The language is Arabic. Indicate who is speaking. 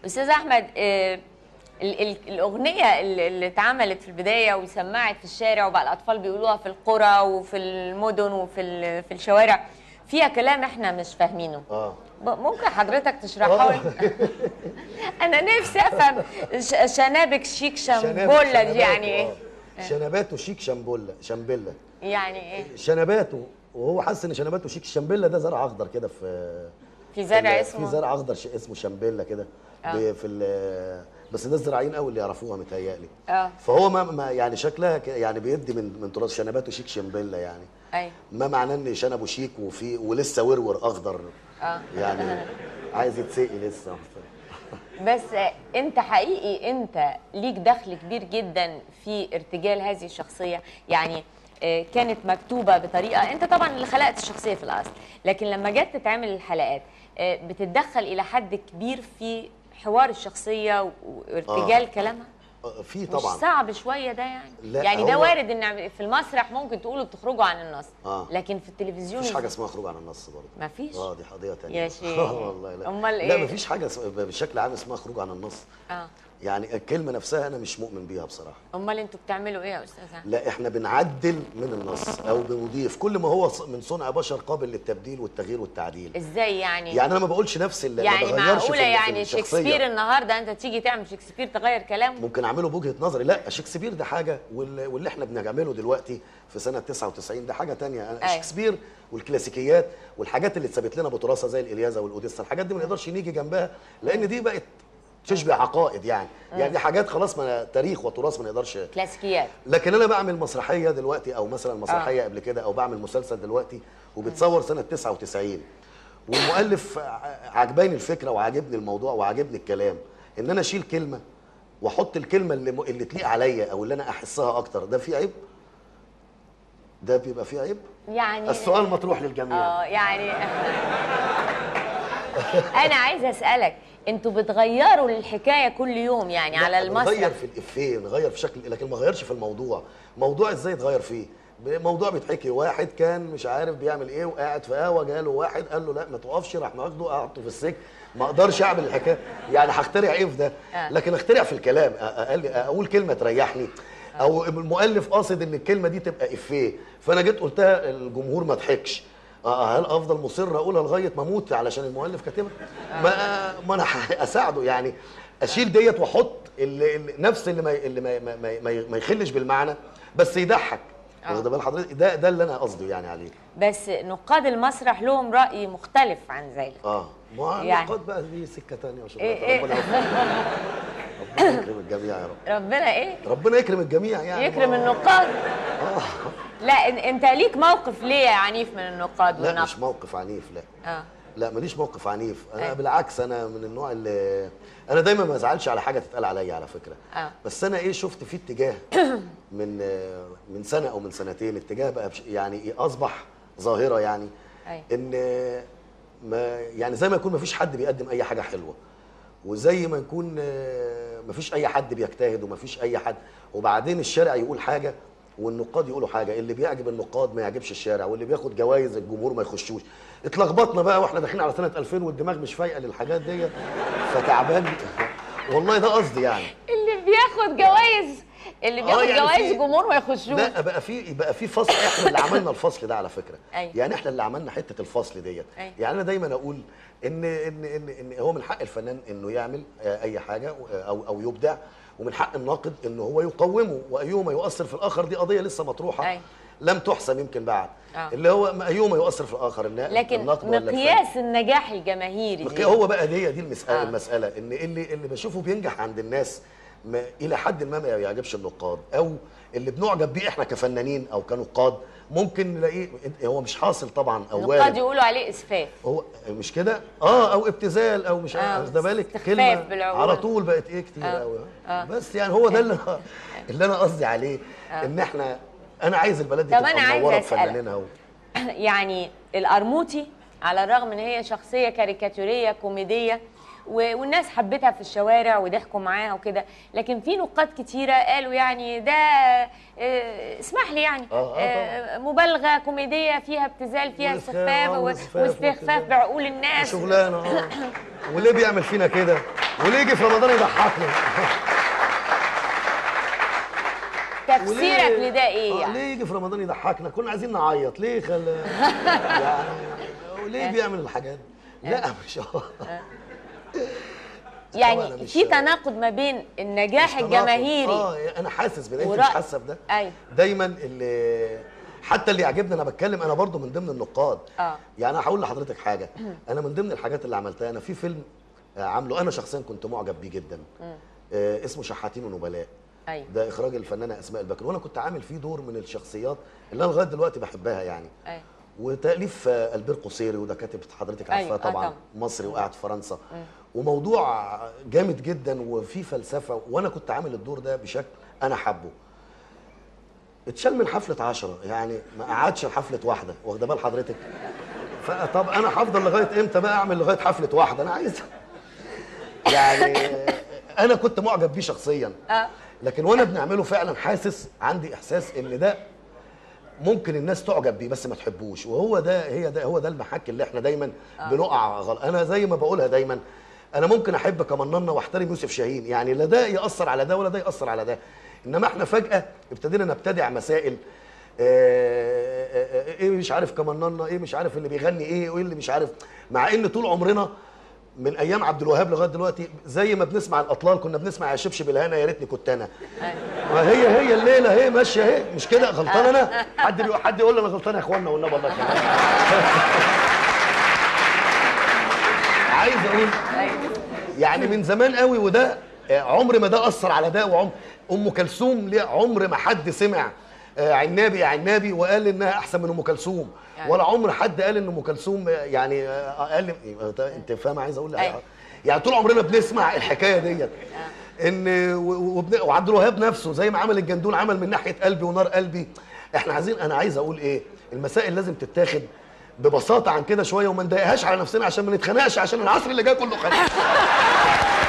Speaker 1: استاذ احمد، الاغنيه اللي اتعملت في البدايه وسمعت في الشارع وبقى الاطفال بيقولوها في القرى وفي المدن وفي الشوارع فيها كلام احنا مش فاهمينه. ممكن حضرتك تشرحها لي؟ انا نفسي افهم. شنابك شيك شامبولا دي يعني ايه؟
Speaker 2: شنباته شيك شامبيلا
Speaker 1: يعني ايه؟
Speaker 2: شنباته، وهو حاسس ان شنباته شيك. شامبيلا ده زرع اخضر كده،
Speaker 1: في زرع اسمه،
Speaker 2: في زرع اخضر اسمه شامبيلا كده بس الناس زراعيين قوي اللي يعرفوها متهيألي. فهو ما يعني شكلها يعني بيدي من تراث شنباته شيك شامبيلا يعني.
Speaker 1: ايوه،
Speaker 2: ما معناه ان شنبه شيك ولسه ورور اخضر. يعني عايز يتسقي لسه.
Speaker 1: بس انت حقيقي انت ليك دخل كبير جدا في ارتجال هذه الشخصيه، يعني كانت مكتوبه بطريقه، انت طبعا اللي خلقت الشخصيه في الاصل، لكن لما جت تتعمل الحلقات بتتدخل الى حد كبير في حوار الشخصيه وارتجال كلامها.
Speaker 2: في طبعا
Speaker 1: مش صعب شويه ده يعني ده وارد ان في المسرح ممكن تقولوا بتخرجوا عن النص، لكن في التلفزيون
Speaker 2: مفيش حاجه اسمها خروج عن النص برضه.
Speaker 1: مفيش؟
Speaker 2: دي قضيه ثانيه
Speaker 1: يا شيخ.
Speaker 2: والله لا.
Speaker 1: امال ايه؟
Speaker 2: لا مفيش حاجه بشكل عام اسمها خروج عن النص. يعني الكلمه نفسها انا مش مؤمن بيها بصراحه.
Speaker 1: امال انتوا بتعملوا ايه يا استاذ؟
Speaker 2: لا احنا بنعدل من النص او بنضيف كل ما هو من صنع بشر قابل للتبديل والتغيير والتعديل.
Speaker 1: ازاي يعني؟
Speaker 2: يعني انا ما بقولش نفس اللي
Speaker 1: يعني معقوله يعني شكسبير النهارده انت تيجي تعمل شكسبير تغير كلامه؟
Speaker 2: ممكن اعمله بوجهه نظري. لا شكسبير ده حاجه واللي احنا بنعمله دلوقتي في سنه 99 ده حاجه ثانيه. شكسبير والكلاسيكيات والحاجات اللي اتثبت لنا بتراثها زي الالياذه والاوديسا، الحاجات دي ما نقدرش نيجي جنبها لان دي بقت تشبه عقائد يعني. يعني دي حاجات خلاص ما تاريخ وتراث ما نقدرش.
Speaker 1: كلاسيكيات.
Speaker 2: لكن انا بعمل مسرحيه دلوقتي او مثلا مسرحيه قبل كده او بعمل مسلسل دلوقتي وبتصور سنه 99 والمؤلف عجباني الفكره وعجبني الموضوع وعجبني الكلام، ان انا اشيل كلمه واحط الكلمه اللي تليق عليا او اللي انا احسها اكتر، ده فيه عيب؟ ده بيبقى فيه عيب؟
Speaker 1: يعني
Speaker 2: السؤال مطروح للجميع.
Speaker 1: يعني انا عايزه اسالك، انتوا بتغيروا الحكايه كل يوم يعني على المسرح؟
Speaker 2: نغير في الافيه، نغير في شكل، لكن ما غيرش في الموضوع. موضوع ازاي يتغير فيه؟ موضوع بيتحكي، واحد كان مش عارف بيعمل ايه وقاعد في قهوه، جاله واحد قال له لا ما تقفش، راح واخده قعدته في السجن. ما اقدرش اعمل الحكايه يعني، هخترع ايه في ده؟ لكن اخترع في الكلام، اقول كلمه تريحني، او المؤلف قاصد ان الكلمه دي تبقى افيه، فانا جيت قلتها الجمهور ما ضحكش. هل افضل مصر اقولها لغايه ما اموت علشان المؤلف كاتبها؟ ما انا اساعده يعني، اشيل ديت واحط نفس اللي ما يخلش بالمعنى بس يضحك. واخد بال حضرتك؟ ده اللي انا قصدي يعني عليه.
Speaker 1: بس نقاد المسرح لهم راي مختلف عن ذلك.
Speaker 2: ما النقاد بقى دي سكه ثانيه وشغلانه. ربنا يكرم الجميع يا رب.
Speaker 1: ربنا ايه؟
Speaker 2: ربنا يكرم الجميع يعني.
Speaker 1: يكرم النقاد. لا انت ليك موقف ليه عنيف من النقاد والنقد؟
Speaker 2: لا مش موقف عنيف، لا. لا ماليش موقف عنيف، انا بالعكس انا من النوع اللي انا دايما ما ازعلش على حاجه تتقال عليا على فكره. بس انا شفت في اتجاه من سنه او من سنتين، اتجاه بقى يعني اصبح ظاهره يعني. ان ما يعني زي ما يكون ما فيش حد بيقدم اي حاجه حلوه، وزي ما يكون ما فيش اي حد بيجتهد وما فيش اي حد، وبعدين الشارع يقول حاجه والنقاد يقولوا حاجه، اللي بيعجب النقاد ما يعجبش الشارع، واللي بياخد جوائز الجمهور ما يخشوش. اتلخبطنا بقى واحنا داخلين على سنه 2000 والدماغ مش فايقه للحاجات دي، فتعبان والله ده قصدي يعني.
Speaker 1: اللي بياخد جوائز يعني جوائز الجمهور ما يخشوش.
Speaker 2: لا بقى في فصل، احنا اللي عملنا الفصل ده على فكره. يعني احنا اللي عملنا حته الفصل ديت. يعني انا دايما اقول ان هو من حق الفنان انه يعمل اي حاجه او يبدع، ومن حق الناقد ان هو يقومه، وايهما يؤثر في الاخر دي قضيه لسه مطروحه لم تحسم يمكن بعد. اللي هو ايهما يؤثر في الاخر،
Speaker 1: لكن مقياس النجاح الجماهيري دي
Speaker 2: هو بقى دي المساله، ان اللي بشوفه بينجح عند الناس الى حد ما يعجبش النقاد، او اللي بنعجب بيه احنا كفنانين او كنقاد ممكن نلاقيه هو مش حاصل طبعا، او
Speaker 1: النقاد يقولوا عليه اسفاف،
Speaker 2: هو مش كده او ابتذال او مش واخده بالك كلمه على طول بقت كتير قوي. بس يعني هو ده اللي انا قصدي عليه. ان انا عايز البلد دي تبقى منوره بفنانينها.
Speaker 1: يعني القرموطي على الرغم ان هي شخصيه كاريكاتوريه كوميديه والناس حبتها في الشوارع وضحكوا معاها وكده، لكن في نقاد كتيره قالوا يعني ده اسمح لي يعني مبالغه كوميديه فيها ابتذال فيها استخفاف واستخفاف بعقول الناس
Speaker 2: شغلانه وليه بيعمل فينا كده؟ وليه يجي في رمضان يضحكنا؟
Speaker 1: تفسيرك لده ايه يعني؟
Speaker 2: ليه يجي في رمضان يضحكنا؟ كنا عايزين نعيط، ليه يعني وليه بيعمل الحاجات دي؟ لا مش هو.
Speaker 1: يعني في تناقض ما بين النجاح الجماهيري.
Speaker 2: انا حاسس بده، انت مش حاسه بده؟
Speaker 1: ايوه.
Speaker 2: دايما اللي حتى اللي يعجبني انا بتكلم، انا برضو من ضمن النقاد. يعني انا هقول لحضرتك حاجه، انا من ضمن الحاجات اللي عملتها، انا في فيلم عامله انا شخصيا كنت معجب بيه جدا، اسمه شحاتين ونبلاء.
Speaker 1: أيوة.
Speaker 2: ده اخراج الفنانه اسماء البكر، وانا كنت عامل فيه دور من الشخصيات اللي انا لغايه دلوقتي بحبها يعني.
Speaker 1: أيوة.
Speaker 2: وتاليف البير قصيري، وده كاتب حضرتك عارفاه.
Speaker 1: أيوة.
Speaker 2: طبعا مصري وقاعد في فرنسا. وموضوع جامد جدا وفيه فلسفه، وانا كنت عامل الدور ده بشكل انا حابه. اتشال من حفله 10، يعني ما قعدش حفله واحده، واخده بال حضرتك؟ فطب انا هفضل لغايه امتى بقى اعمل لغايه حفله واحده؟ انا عايز يعني انا كنت معجب بيه شخصيا. لكن وانا بنعمله فعلا حاسس، عندي احساس ان ده ممكن الناس تعجب بيه بس ما تحبوش، وهو ده هو ده المحك اللي احنا دايما بنقع غلط. انا زي ما بقولها دايما، انا ممكن احب كمننا واحترم يوسف شاهين، يعني لا ده ياثر على ده ولا ده ياثر على ده. انما احنا فجاه ابتدينا نبتدع مسائل، ايه مش عارف كمننا، ايه مش عارف اللي بيغني ايه، وايه اللي مش عارف، مع ان طول عمرنا من ايام عبد الوهاب لغايه دلوقتي زي ما بنسمع الاطلال كنا بنسمع يا شبشب الهنا يا ريتني كنت انا. هي الليله هي ماشيه اهي، مش كده؟ غلطان انا؟ حد يقول لي انا غلطان يا اخوانا والنبي والله كده. عايز اقول يعني من زمان قوي، وده عمر ما ده اثر على ده. وعمر ام كلثوم ليه عمر ما حد سمع عنابي يا عنابي وقال انها احسن من ام كلثوم، ولا عمر حد قال ان ام كلثوم يعني قال. انت فاهم عايز اقول يعني طول عمرنا بنسمع الحكايه ديت ان وعبد الوهاب نفسه زي ما عمل الجندول عمل من ناحيه قلبي ونار قلبي. احنا عايزين، انا عايز اقول ايه، المسائل لازم تتاخد ببساطه عن كده شويه، وما نضايقهاش على نفسنا عشان ما نتخانقش، عشان العصر اللي جاي كله خناق.